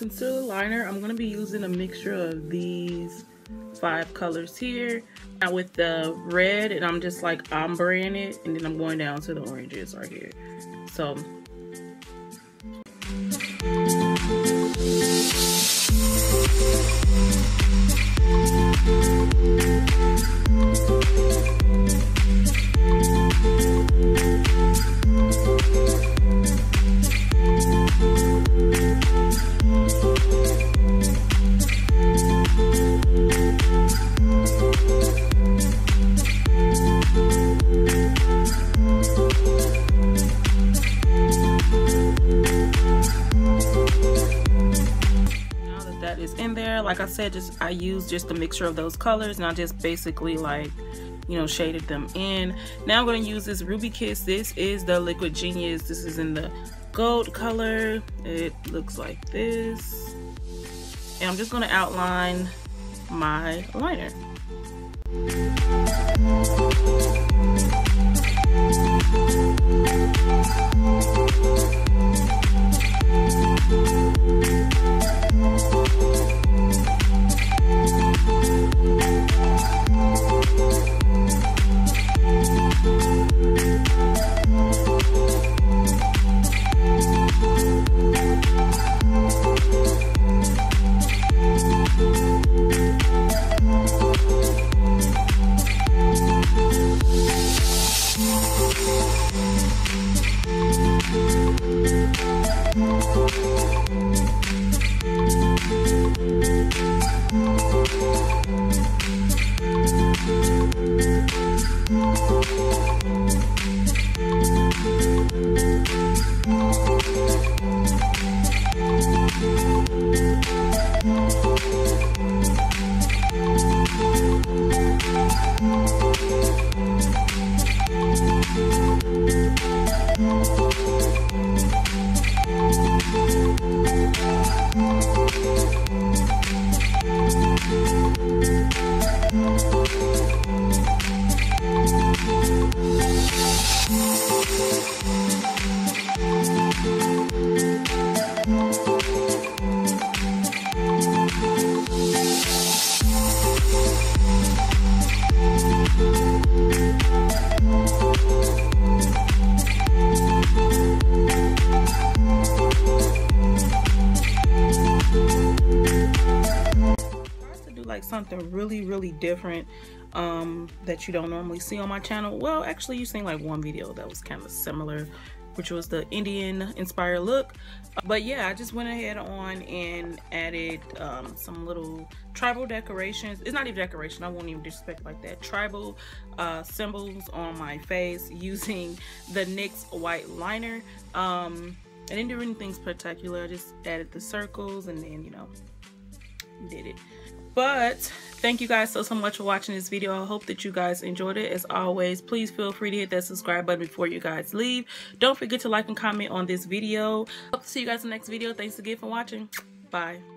concealer liner, I'm going to be using a mixture of these 5 colors here. Now with the red, and I'm just like ombreing it, and then I'm going down to the oranges right here. So like I said, I used just a mixture of those colors, and I just basically like, you know, shaded them in. Now I'm going to use this Ruby Kiss. This is the Liquid Genius. This is in the gold color. It looks like this, and I'm just going to outline my liner. Like something really different that you don't normally see on my channel. Well, actually you've seen like one video that was kind of similar, which was the Indian inspired look, but yeah, I just went ahead on and added some little tribal decorations. It's not even decoration, I won't even disrespect like that. Tribal symbols on my face using the NYX white liner. I didn't do anything spectacular, I just added the circles and then, you know, did it. But thank you guys so much for watching this video. I hope that you guys enjoyed it. As always, please feel free to hit that subscribe button before you guys leave. Don't forget to like and comment on this video. Hope to see you guys in the next video. Thanks again for watching. Bye.